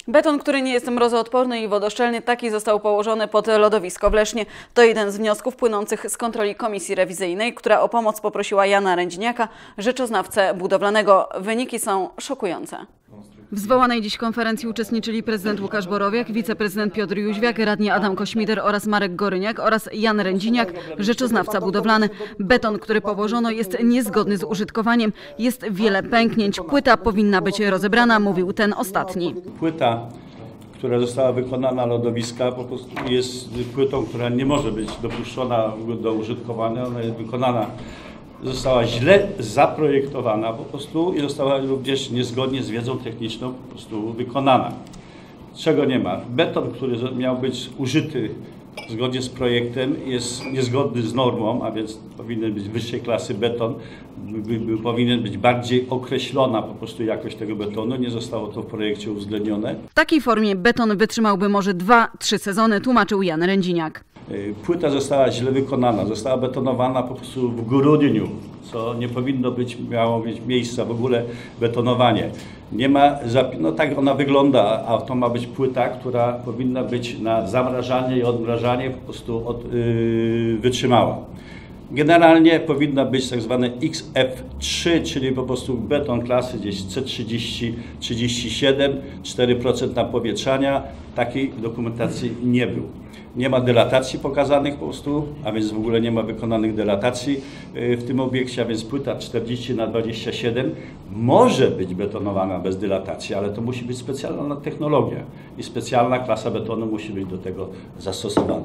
Beton, który nie jest mrozoodporny i wodoszczelny, taki został położony pod lodowisko w Lesznie. To jeden z wniosków płynących z kontroli Komisji Rewizyjnej, która o pomoc poprosiła Jana Rędziniaka, rzeczoznawcę budowlanego. Wyniki są szokujące. W zwołanej dziś konferencji uczestniczyli prezydent Łukasz Borowiak, wiceprezydent Piotr Jóźwiak, radni Adam Kośmider oraz Marek Goryniak oraz Jan Rędziniak, rzeczoznawca budowlany. Beton, który położono, jest niezgodny z użytkowaniem. Jest wiele pęknięć. Płyta powinna być rozebrana, mówił ten ostatni. Płyta, która została wykonana lodowiska, po prostu jest płytą, która nie może być dopuszczona do użytkowania. Ona jest wykonana, została źle zaprojektowana po prostu i została również niezgodnie z wiedzą techniczną po prostu wykonana. Czego nie ma? Beton, który miał być użyty zgodnie z projektem, jest niezgodny z normą, a więc powinien być wyższej klasy beton, powinien być bardziej określona po prostu jakość tego betonu. Nie zostało to w projekcie uwzględnione. W takiej formie beton wytrzymałby może 2-3 sezony, tłumaczył Jan Rędziniak. Płyta została źle wykonana, została betonowana po prostu w grudniu, co nie powinno być, miało mieć miejsca w ogóle betonowanie. Nie ma, no tak ona wygląda, a to ma być płyta, która powinna być na zamrażanie i odmrażanie po prostu wytrzymała. Generalnie powinna być tak zwane XF3, czyli po prostu beton klasy gdzieś C30, 37, 4% napowietrzania. Takiej dokumentacji nie było. Nie ma dylatacji pokazanych po prostu, a więc w ogóle nie ma wykonanych dylatacji w tym obiekcie, a więc płyta 40×27 może być betonowana bez dylatacji, ale to musi być specjalna technologia i specjalna klasa betonu musi być do tego zastosowana.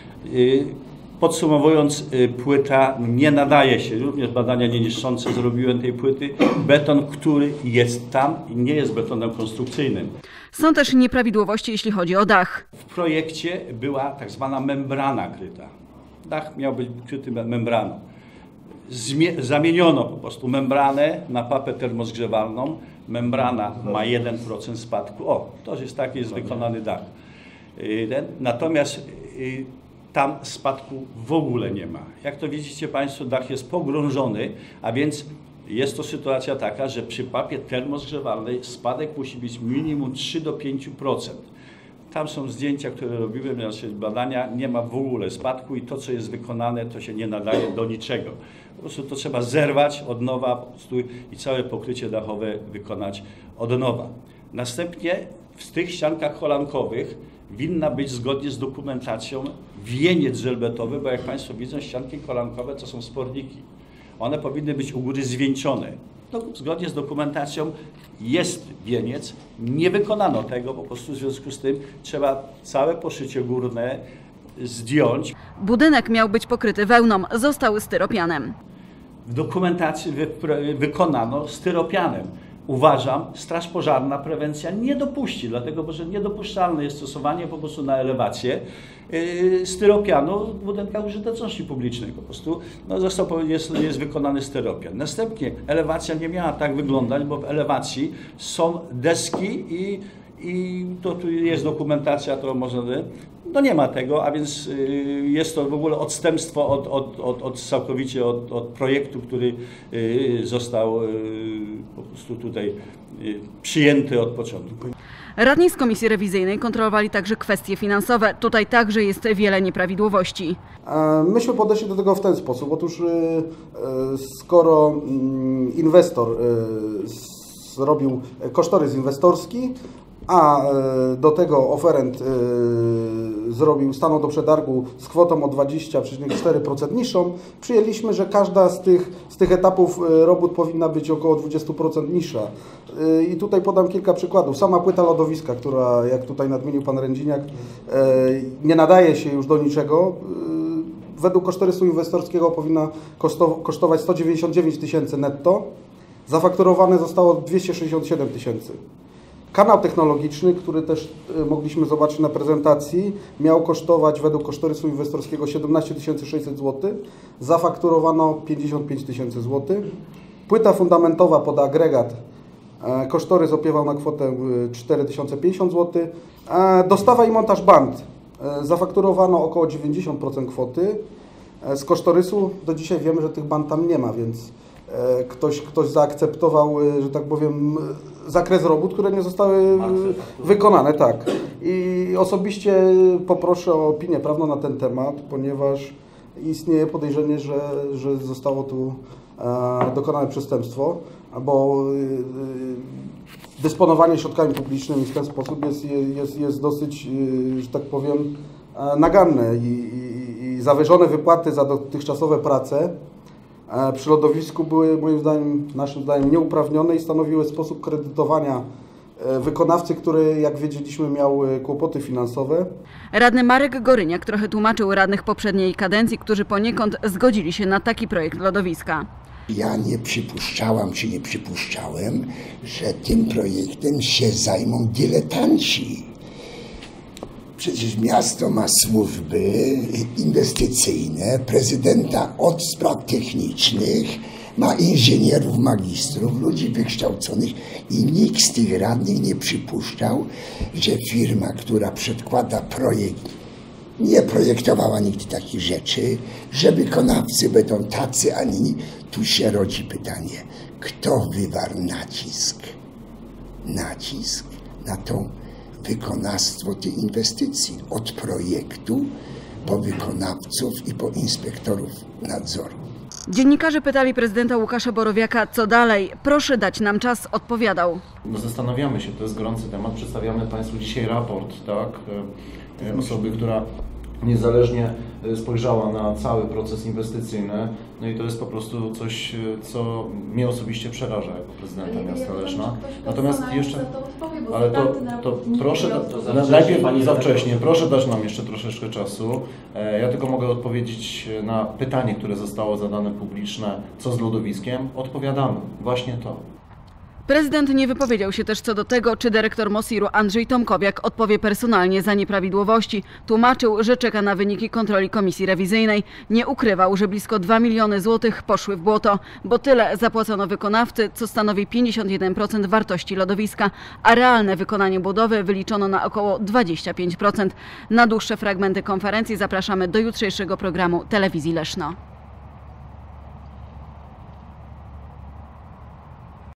Podsumowując, płyta nie nadaje się, również badania nieniszczące zrobiłem tej płyty. Beton, który jest tam, nie jest betonem konstrukcyjnym. Są też nieprawidłowości, jeśli chodzi o dach. W projekcie była tak zwana membrana kryta. Dach miał być kryty membraną. Zamieniono po prostu membranę na papę termozgrzewalną. Membrana ma 1% spadku. O, to jest taki jest wykonany dach. Natomiast tam spadku w ogóle nie ma. Jak to widzicie Państwo, dach jest pogrążony, a więc jest to sytuacja taka, że przy papie termozgrzewalnej spadek musi być minimum 3 do 5%. Tam są zdjęcia, które robiłem, badania, nie ma w ogóle spadku i to, co jest wykonane, to się nie nadaje do niczego. Po prostu to trzeba zerwać od nowa po prostu i całe pokrycie dachowe wykonać od nowa. Następnie w tych ściankach kolankowych winna być zgodnie z dokumentacją wieniec żelbetowy, bo jak Państwo widzą, ścianki kolankowe to są sporniki. One powinny być u góry zwieńczone. No, zgodnie z dokumentacją jest wieniec, nie wykonano tego, po prostu w związku z tym trzeba całe poszycie górne zdjąć. Budynek miał być pokryty wełną, został styropianem. W dokumentacji wykonano styropianem. Uważam, Straż Pożarna, prewencja nie dopuści, dlatego że niedopuszczalne jest stosowanie po prostu na elewację styropianu w budynkach użyteczności publicznej. Po prostu no, jest wykonany styropian. Następnie elewacja nie miała tak wyglądać, bo w elewacji są deski i to tu jest dokumentacja, to można... No nie ma tego, a więc jest to w ogóle odstępstwo całkowicie od projektu, który został po prostu tutaj przyjęty od początku. Radni z Komisji Rewizyjnej kontrolowali także kwestie finansowe. Tutaj także jest wiele nieprawidłowości. Myśmy podeszli do tego w ten sposób. Otóż skoro inwestor zrobił kosztorys inwestorski, a do tego oferent stanął do przetargu z kwotą o 20,4% niższą, przyjęliśmy, że każda z tych etapów robót powinna być około 20% niższa. I tutaj podam kilka przykładów. Sama płyta lodowiska, która, jak tutaj nadmienił pan Rędziniak, nie nadaje się już do niczego, według kosztorysu inwestorskiego powinna kosztować 199 tysięcy netto, zafakturowane zostało 267 tysięcy. Kanał technologiczny, który też mogliśmy zobaczyć na prezentacji, miał kosztować według kosztorysu inwestorskiego 17 600 zł, zafakturowano 55 tysięcy zł. Płyta fundamentowa pod agregat, kosztorys opiewał na kwotę 4050 zł. Dostawa i montaż band, zafakturowano około 90% kwoty. Z kosztorysu do dzisiaj wiemy, że tych band tam nie ma, więc ktoś zaakceptował, że tak powiem, zakres robót, które nie zostały wykonane. Tak. I osobiście poproszę o opinię prawną na ten temat, ponieważ istnieje podejrzenie, że zostało tu dokonane przestępstwo, bo dysponowanie środkami publicznymi w ten sposób jest dosyć, że tak powiem, naganne i zawyżone wypłaty za dotychczasowe prace przy lodowisku były naszym zdaniem nieuprawnione i stanowiły sposób kredytowania wykonawcy, który, jak wiedzieliśmy, miał kłopoty finansowe. Radny Marek Goryniak trochę tłumaczył radnych poprzedniej kadencji, którzy poniekąd zgodzili się na taki projekt lodowiska. Ja nie przypuszczałam, czy nie przypuszczałem, że tym projektem się zajmą dyletanci. Przecież miasto ma służby inwestycyjne, prezydenta od spraw technicznych, ma inżynierów, magistrów, ludzi wykształconych i nikt z tych radnych nie przypuszczał, że firma, która przedkłada projekt, nie projektowała nigdy takich rzeczy, że wykonawcy będą tacy, a inni. Tu się rodzi pytanie, kto wywarł nacisk na to wykonawstwo tej inwestycji, od projektu po wykonawców i po inspektorów nadzoru. Dziennikarze pytali prezydenta Łukasza Borowiaka, co dalej. Proszę dać nam czas, odpowiadał. No zastanawiamy się, to jest gorący temat. Przedstawiamy Państwu dzisiaj raport, tak? Osoby, która niezależnie spojrzała na cały proces inwestycyjny. No i to jest po prostu coś, co mnie osobiście przeraża jako prezydenta miasta Leszna. Natomiast jeszcze, ale to proszę, najpierw za wcześnie, proszę dać nam jeszcze troszeczkę czasu. Ja tylko mogę odpowiedzieć na pytanie, które zostało zadane publiczne, co z lodowiskiem. Odpowiadamy, właśnie to. Prezydent nie wypowiedział się też co do tego, czy dyrektor Mosiru Andrzej Tomkowiak odpowie personalnie za nieprawidłowości. Tłumaczył, że czeka na wyniki kontroli komisji rewizyjnej. Nie ukrywał, że blisko 2 miliony złotych poszły w błoto, bo tyle zapłacono wykonawcy, co stanowi 51% wartości lodowiska, a realne wykonanie budowy wyliczono na około 25%. Na dłuższe fragmenty konferencji zapraszamy do jutrzejszego programu Telewizji Leszno.